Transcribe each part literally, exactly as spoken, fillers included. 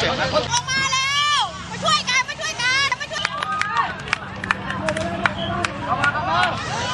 เจ็บนะมาแล้วมาช่วยกันมาช่วยกันมาช่วยเข้ามาเข้ามา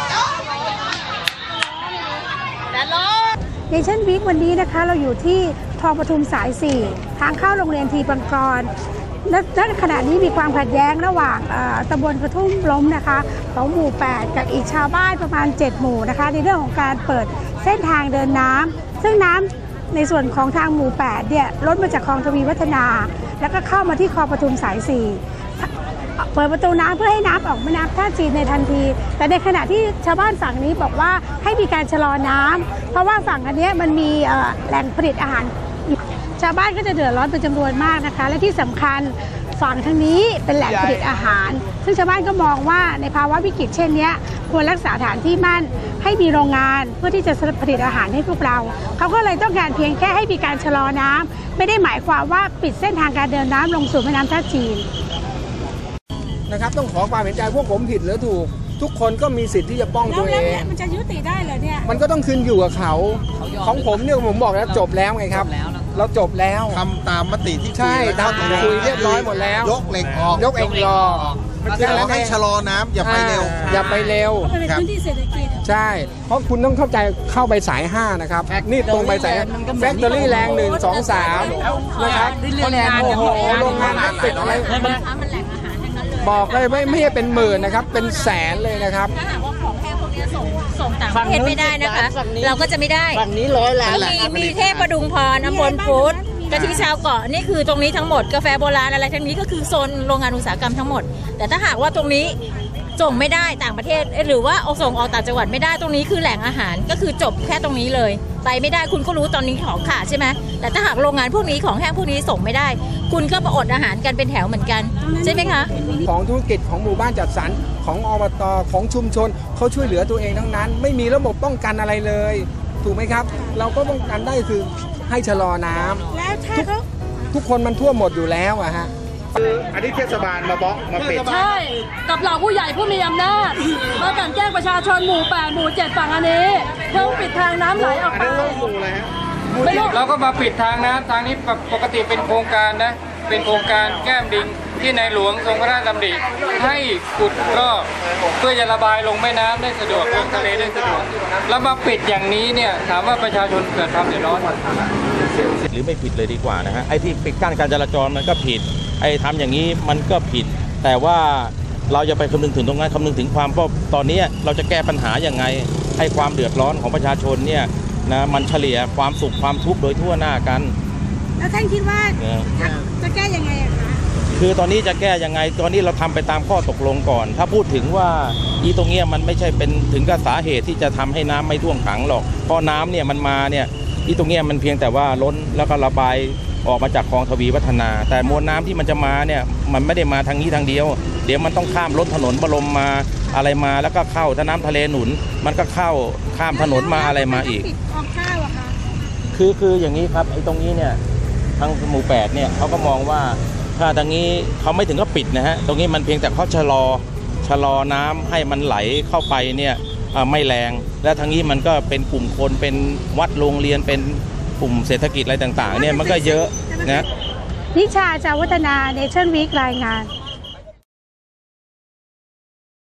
แต่รถเนชั่นวีควันนี้นะคะเราอยู่ที่คลองปทุมสายสี่ทางเข้าโรงเรียนทีปังกรณขณะนี้มีความขัดแย้งระหว่างตำบลกระทุ่มล้มนะคะของหมู่แปดกับอีกชาวบ้านประมาณเจ็ดหมู่นะคะในเรื่องของการเปิดเส้นทางเดินน้ำซึ่งน้ำในส่วนของทางหมู่แปดเนี่ยล้นมาจากคลองทวีวัฒนาแล้วก็เข้ามาที่คลองปทุมสายสี่เปิดประตูน้ำเพื่อให้น้ำออกแม่น้ำท่าจีนในทันทีแต่ในขณะที่ชาวบ้านฝั่งนี้บอกว่าให้มีการชะลอน้ำเพราะว่าฝั่งอันนี้มันมีแหล่งผลิตอาหารชาวบ้านก็จะเดือดร้อนเป็นจำนวนมากนะคะและที่สำคัญฝั่งทางนี้เป็นแหล่งผลิตอาหารซึ่งชาวบ้านก็มองว่าในภาวะวิกฤตเช่นนี้ควรรักษาฐานที่มั่นให้มีโรงงานเพื่อที่จะผลิตอาหารให้พวกเราเขาก็เลยต้องการเพียงแค่ให้มีการชะลอน้ำไม่ได้หมายความว่าปิดเส้นทางการเดินน้ำลงสู่แม่น้ำท่าจีนนะครับต้องขอความเห็นใจพวกผมผิดหรือถูกทุกคนก็มีสิทธิ์ที่จะป้องตัวเองมันจะยุติได้เหรอเนี่ยมันก็ต้องขึ้นอยู่กับเขาของผมเนี่ยผมบอกแล้วจบแล้วไงครับเราจบแล้วทำตามมติที่ใช่ทำคุยเรียบร้อยหมดแล้วยกเหล็กออกยกเองรอแล้วให้ชะลอน้ำอย่าไปเร็วอย่าไปเร็วเพราะเป็นพื้นที่เศรษฐกิจใช่เพราะคุณต้องเข้าใจเข้าไปสายห้านะครับนี่ตรงไปสายแฟคทอรี่แรงหนึ่งสองสามนะครับโอ้โหโรงงานปิดอะไรบอกเลยไม่ไม่ใช่เป็นหมื่นนะครับเป็นแสนเลยนะครับถ้าหากว่าของแพงพวกนี้ส่งส่งต่างประเทศไม่ได้นะคะเราก็จะไม่ได้ฝั่งนี้ร้อยล้านมีมีเทพประดุงพรอำพลฟู้ดกะทิชาวเกาะนี่คือตรงนี้ทั้งหมดกาแฟโบราณอะไรทั้งนี้ก็คือโซนโรงงานอุตสาหกรรมทั้งหมดแต่ถ้าหากว่าตรงนี้ส่งไม่ได้ต่างประเทศหรือว่าเอาส่งออกต่างจังหวัดไม่ได้ตรงนี้คือแหล่งอาหารก็คือจบแค่ตรงนี้เลยไปไม่ได้คุณก็รู้ตอนนี้ของขาดใช่ไหมแต่ถ้าหากโรงงานพวกนี้ของแห้งพวกนี้ส่งไม่ได้คุณก็อดอาหารกันเป็นแถวเหมือนกันใช่ไหมคะของธุรกิจของหมู่บ้านจัดสรรของอบตของชุมชนเขาช่วยเหลือตัวเองทั้งนั้นไม่มีระบบป้องกันอะไรเลยถูกไหมครับเราก็ป้องกันได้คือให้ชะลอน้ำแล้วถ้าเขาทุกคนมันท่วมหมดอยู่แล้วอะฮะคืออันนี้เทศบาลมาบล็อกมาปิดใช่กับเหล่าผู้ใหญ่ผู้มีอำนาจมากันแกล้งประชาชนหมู่แปดหมู่เจ็ดฝั่งอันนี้เพื่อปิดทางน้ำไหลออกไปไม่รู้เราก็มาปิดทางน้ำทางนี้ปกติเป็นโครงการนะเป็นโครงการแก้มลิงที่ในหลวงทรงพระราชดำริให้ขุดรอบเพื่อจะระบายลงแม่น้ำได้สะดวกลงทะเลได้สะดวกแล้วมาปิดอย่างนี้เนี่ยถามว่าประชาชนเกิดความเดือดร้อนหรือไม่ผิดเลยดีกว่านะฮะไอ้ที่ปิดกั้นการจราจรมันก็ผิดไอ้ทำอย่างนี้มันก็ผิดแต่ว่าเราจะไปคำนึงถึงตรงนั้นคำนึงถึงความเพราะตอนนี้เราจะแก้ปัญหาอย่างไงให้ความเดือดร้อนของประชาชนเนี่ยนะมันเฉลี่ยความสุขความทุกข์โดยทั่วหน้ากันแล้วท่านคิดว่าจะแก้ยังไงอะคะคือตอนนี้จะแก้ยังไงตอนนี้เราทำไปตามข้อตกลงก่อนถ้าพูดถึงว่าอีตรงเนี้ยมันไม่ใช่เป็นถึงกับสาเหตุที่จะทำให้น้ำไม่ท่วมขังหรอกเพราะน้ำเนี่ยมันมาเนี่ยอีตรงเนี้ยมันเพียงแต่ว่าล้นแล้วก็ระบายออกมาจากคลองทวีวัฒนาแต่มวลน้ำที่มันจะมาเนี่ยมันไม่ได้มาทางนี้ทางเดียวเดี๋ยวมันต้องข้ามล้นถนนบรมมาอะไรมาแล้วก็เข้าถ้าน้ำทะเลหนุนมันก็เข้าข้ามถนนมาอะไรมาอีกคือคืออย่างนี้ครับไอ้ตรงนี้เนี่ยทางหมู่แปดเนี่ยเขาก็มองว่าถ้าทางนี้เขาไม่ถึงก็ปิดนะฮะตรงนี้มันเพียงแต่เขาชะลอชะลอน้ำให้มันไหลเข้าไปเนี่ยไม่แรงและทางนี้มันก็เป็นกลุ่มคนเป็นวัดโรงเรียนเป็นกลุ่มเศรษฐกิจอะไรต่างๆเนี่ยมันก็เยอะนะนิชา จาวัฒนา เนชั่นวีค รายงาน